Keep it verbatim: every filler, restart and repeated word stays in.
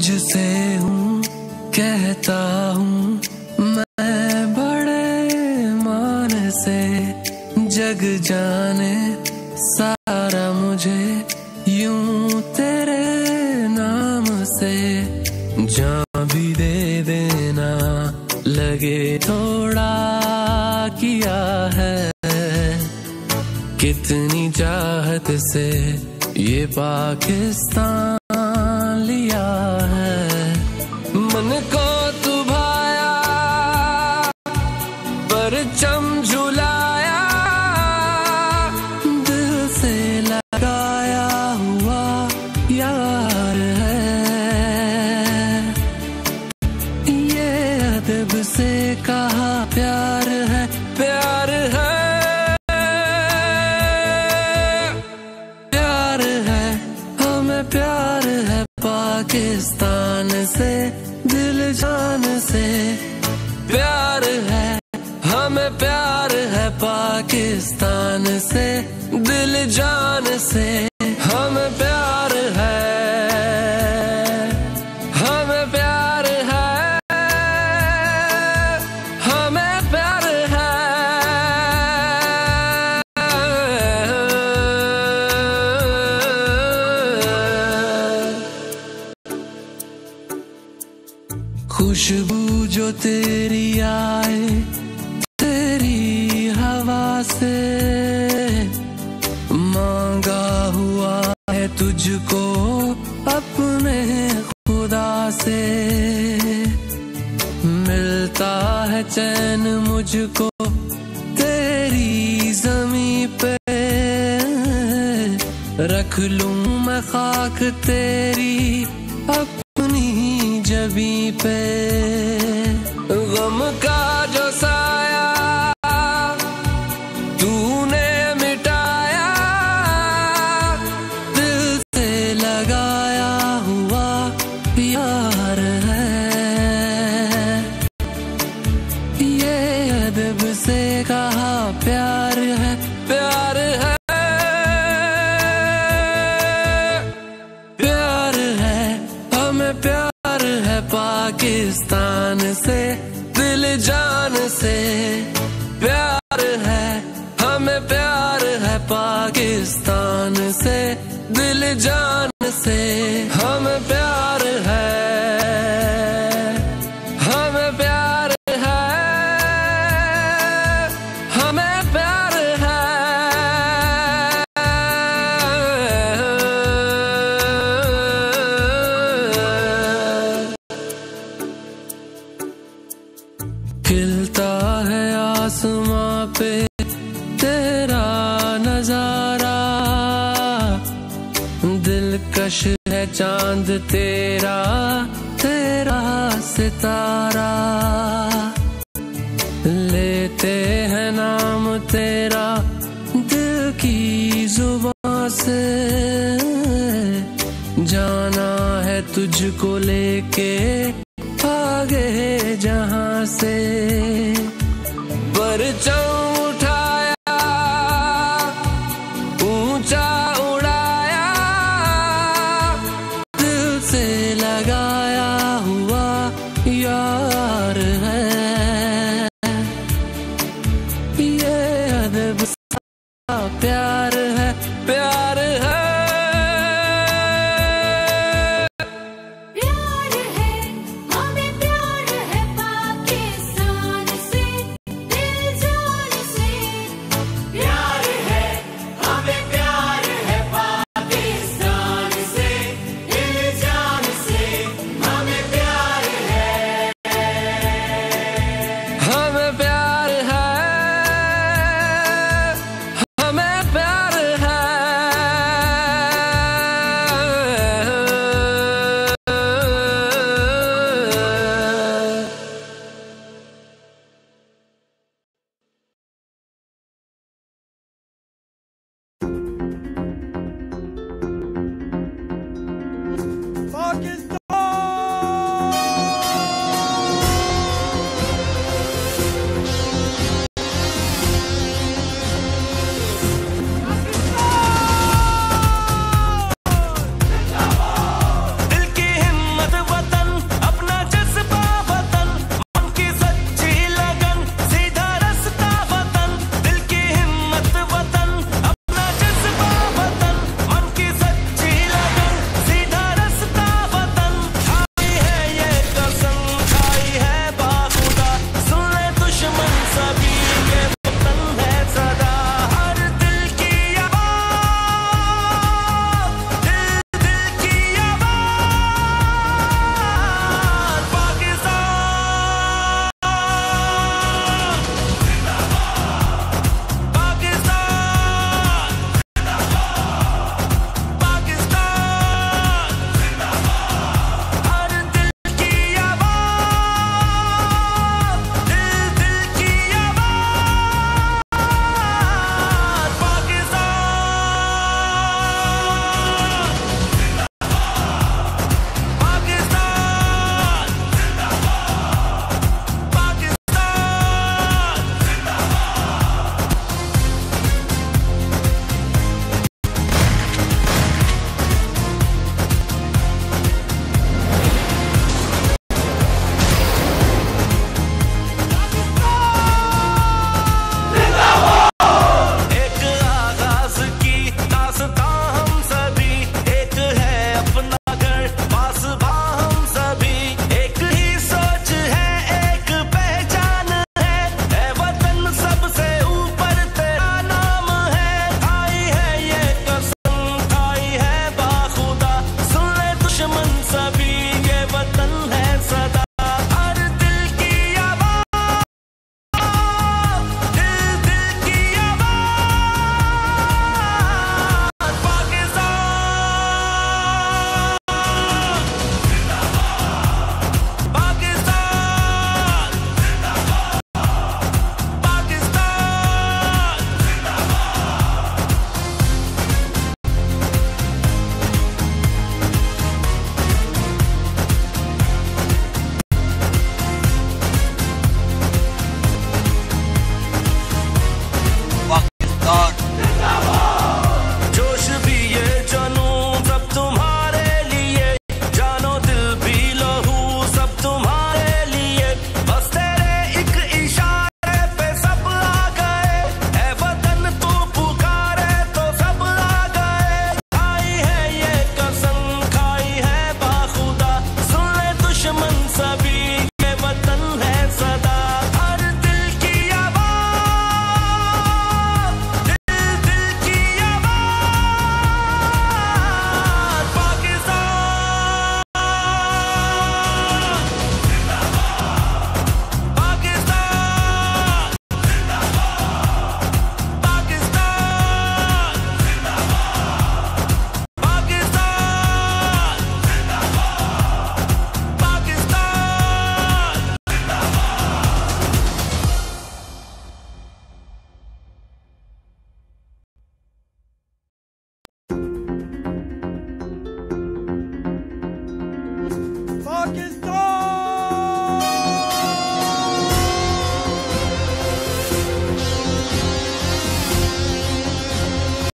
तुझसे हूँ कहता हूँ मैं बड़े मान से, जग जाने सारा मुझे यूं तेरे नाम से। जान भी दे देना लगे थोड़ा किया है, कितनी चाहत से ये पाकिस्तान लिया है। मन को तू भाया परचम झुलाया, दिल से लगाया हुआ यार है। ये अदब से कहा प्यार है, प्यार है, प्यार है, हमें प्यार है पाकिस्तान से, दिल जान से। प्यार है, हमें प्यार है पाकिस्तान से, दिल जान से। हमें प्यार है, हमें प्यार है, हमें प्यार है। खुशबू जो तेरी आए तेरी हवा से, मांगा हुआ है तुझको अपने खुदा से। मिलता है चैन मुझको तेरी जमीं पे, रख लूं मैं खाक तेरी अपनी जबी पे। गम का जो साया तूने मिटाया, दिल से लगाया हुआ यार है। ये अदब से कहा प्यार है, प्यार है, प्यार है, हमें प्यार है पाकिस्तान से, दिल जान से। प्यार है, हमें प्यार है पाकिस्तान से, दिल जान से। हमें प्यार है, हमें प्यार है, हमें प्यार है। खिलता है आसमां पे तेरा नजारा, दिलकश है चांद तेरा, तेरा सितारा। लेते हैं नाम तेरा दिल की जुबां से, जाना है तुझको लेके आगे जहां से। परचम